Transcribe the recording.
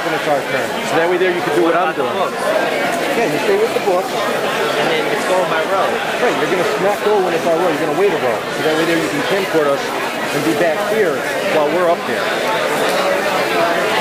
when it's our turn. So that way there you can do what I'm doing. Yeah, you stay with the book. And then it's going by row. Right, you're going to smack go when it's our row. You're going to wait a row. So that way there you can camcord us and be back here while we're up there.